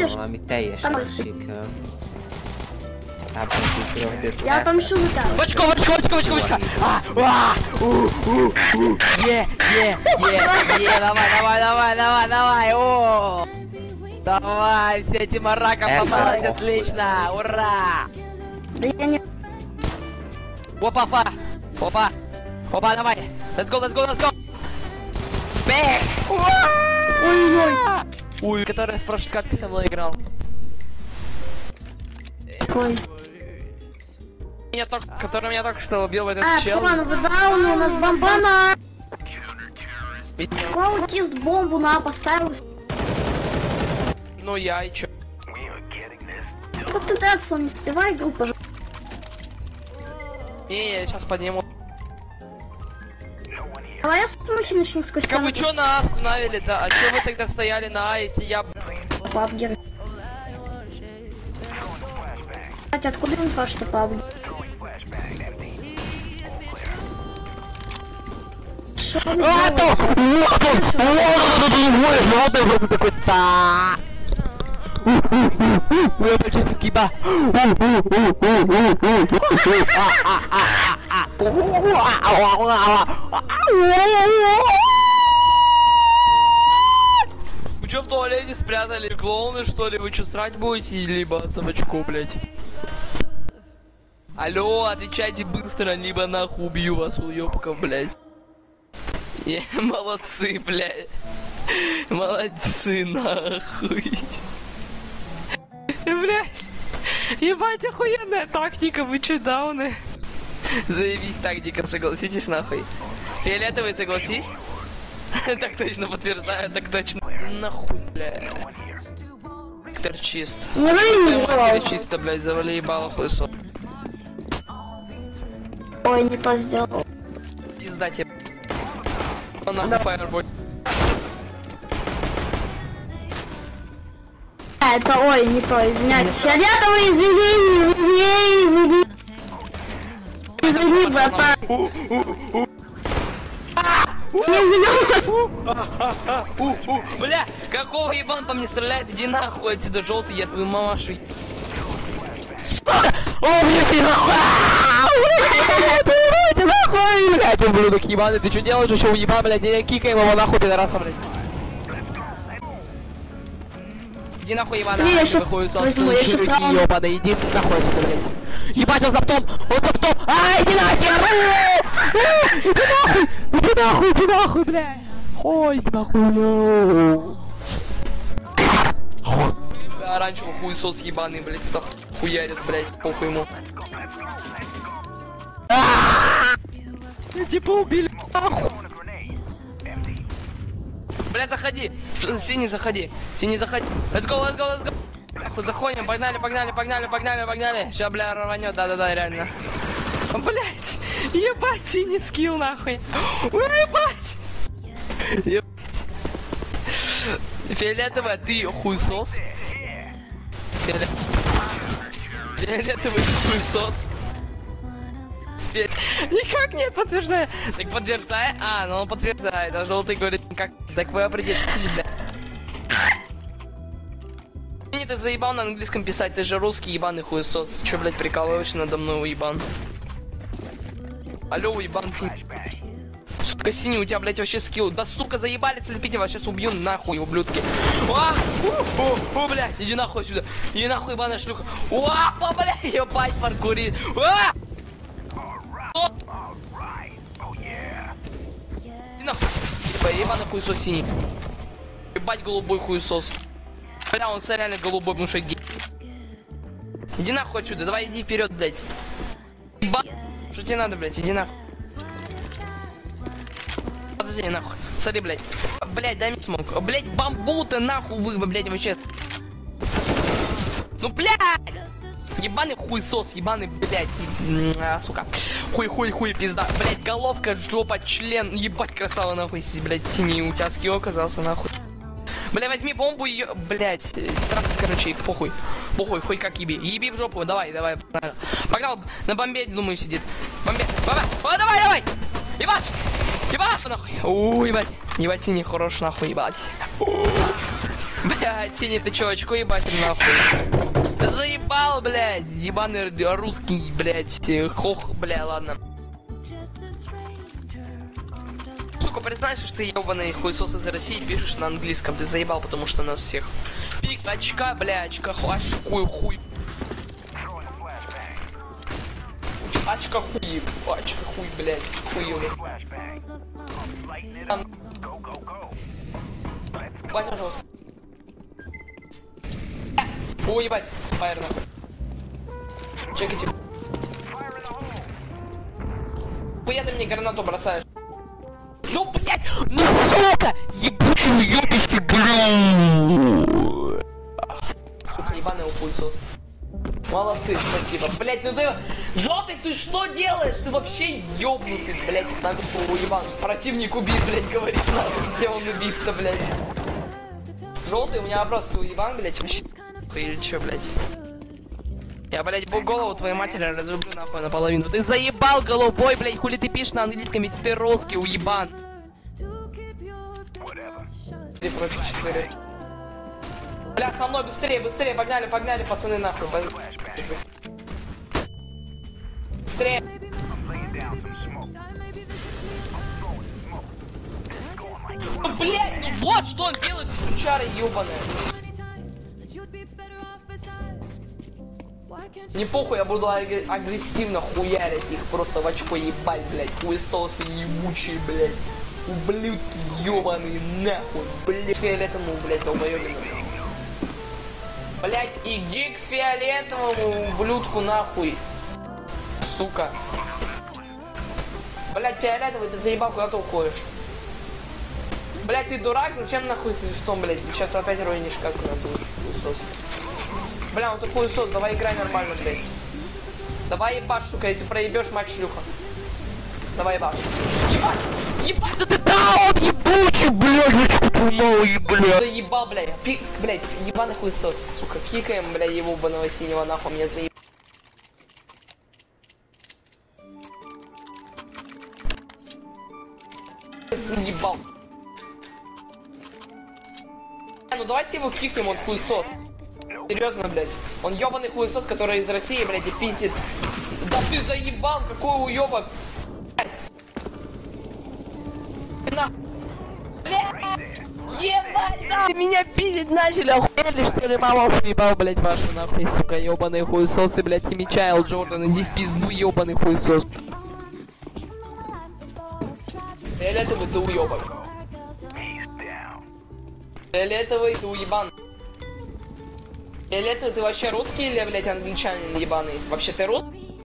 valami teljesen másik... Я помшу за тебя. Бочко! Давай! О! Давай, все эти мараков попалось, отлично! Ура! Да я не... Опа, давай! Let's go! Бэх! Ой, который в прошлой катке со мной играл. Ой. Который меня только что убил этот чел. Пан, вы дауны, у нас бомбана! Какой аутист бомбу на поставил? Ну я и чё? Как ты Дэтсон, не сливай игру, пожалуйста. Не, я сейчас подниму. Давай я с мухи начну сквозь Как вы чё на А остановили-то? А чё вы тогда стояли на А, если я... Пабгер. Откуда инфа, что пабгер? Что вы делаете? Вы чё в туалете спрятали? Клоуны, что ли? Вы чё, срать будете? Либо собачку, блять? Алло, отвечайте быстро, либо нахуй убью вас, уёбков, блять. Молодцы, блять. Молодцы, нахуй. Блять. Ебать, охуенная тактика, вы чё, дауны? Заебись тактика, согласитесь, нахуй. Фиолетовый, согласись? Так точно, подтверждаю, так точно. Нахуй, блядь. Чист. Не вали, чисто, блядь, завали ебало хуесо. Ой, не то сделал. Пизда тебе. Он нахуй фаербой. Это, ой, не то, извиняюсь. Фиолетовый, извини, братан. Бля, какого ебан по мне стреляет? Иди нахуй отсюда, желтый, я твою мамашу. О, блядь, нахуй! Нахуй! Блядь, ублюдок ебаный, ты что делаешь? Еще уебан, блядь, я кикаем его нахуй, пидораса, блядь. Иди нахуй, ебаный, выходит он, ебаный, иди нахуй отсюда, блядь. Ебать, он заптом! А, иди нахер! Иди нахуй, блядь! Ой, иди нахуй, оранжевый хуесос ебаный, блядь, хуярит, блядь, похуй ему. Типа убили, нахуй. Блядь, заходи, синий заходи. Let's go. Нахуй, заходим, погнали. Сейчас, бля, рванет, да, реально. Блять, ебать, синий скилл, нахуй. Ебать. Фиолетовый, а ты хуесос? Фиолетовый хуесос. Никак нет, подтверждаю. Так подтверждай. А, ну он подтверждает, а желтый говорит как. Так вы определитесь, бля. Не, ты заебал на английском писать, ты же русский ебаный хуесос. Че, блядь, прикалываешься надо мной, уебан? Алло, уебан, синий. Сука, синий, у тебя, блядь, вообще скилл. Да, сука, заебали, слепите, вас сейчас убью, нахуй, ублюдки. О, блядь, иди нахуй сюда. Иди нахуй, ебаная шлюха. Опа, блядь, ебать, паркурит. Иди нахуй. Ебаный хуесос синий. Ебать, голубой хуесос. Бля, он реально голубой, потому что гей. Иди нахуй отсюда, давай иди вперед, блядь. Что тебе надо, блядь, иди нахуй. Подожди, нахуй. Смотри, блядь. Блядь, дай мне смог. Блядь, бамбу-то нахуй вы, блядь, вообще. Ну, блядь! Ебаный хуесос, ебаный, блядь, сука. Хуй, пизда. Блядь, головка, жопа, член. Ебать, красава, нахуй, блядь, синий у тебя скилл оказался, нахуй. Бля, возьми бомбу и ее, блядь, короче, похуй, хуй как еби в жопу, давай, погнал, на бомбе, думаю, сидит, давай, ебать, нахуй, ебать, синий, хорош, нахуй, ебать, Блядь, Синий, ты чё, очко ебать нахуй? Ты заебал, блядь, ебаный русский, блядь, хох, бля, ладно. Сука, признайся, что ты ебаный хуесос из России пишешь на английском. Ты заебал, потому что нас всех. Пикс, очка, бля, очка, хуй. Очка хуй, блядь, хуёвый. Ебать, пожалуйста. О, ебать, фаер нахуй. Чекайте. Хуя ты мне гранату бросаешь? Ну, блядь, ну, сука! Ебучий ёбище, блядь! Сука, ебаный хуесос. Молодцы, спасибо. Блять, ну ты... Желтый, ты что делаешь? Ты вообще ёбнутый, блять. Так, уебан. Противник убит, блять, говорит надо. Где он убит-то, блять? Желтый, у меня вопрос. Ты уебан, блять, вообще? Или чё, блять? Я, блять, голову твоей матери разрублю нахуй наполовину. Ты заебал, голубой, блять, хули ты пишешь на английском, ведь ты русский, уебан. Ты против 4. Бля, со мной быстрее, погнали, пацаны, нахуй. Быстрее. Ну, блядь, ну вот что он делает, сучара ебаная. Не похуй, я буду агрессивно хуярить их просто в очко, ебать, блядь, хуесосы ебучие, блядь. Ублюдки ебаные, нахуй, блядь. Фиолетовому, блядь, долбоёбину. Блять, иди к фиолетовому ублюдку нахуй. Сука. Блять, фиолетовый, ты заебал, куда ты уходишь? Блять, ты дурак, зачем нахуй с лесом, блять? Сейчас опять руинишь, как у нас будет хуесос. Бля, он такой хуесос, давай играй нормально, блять. Давай ебашь, сука, если проебешь, мать шлюха. Давай ебашь. Ебать, ты даун, ебучий, блядь, блядь. Заебал, блядь, блядь, ебаный хуесос, сука, кикаем, блядь, его ебаного синего, нахуй, мне заебал. Заебал. Ну давайте его кикнем, он хуесос. Серьезно, блядь, он ебаный хуесос, который из России, блядь, и пиздит. Да ты заебал, какой уебок. Ебать, да! Меня пиздить начали, охуели, что ли, мама уебал, блять, вашу нахуй, сука, ебаные хуесосы, блять, Тимми Чайл, Джордан, иди в пизду, ебаный хуесос. Фиолетовый, ты уебок. Фиолетовый, ты уебан. Фиолетовый, ты вообще русский или, блять, англичанин ебаный? Вообще ты русский?